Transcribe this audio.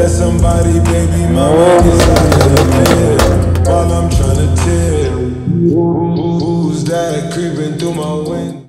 let somebody, baby mama, get out of the bed while I'm tryna tell. Who's that creeping through my window?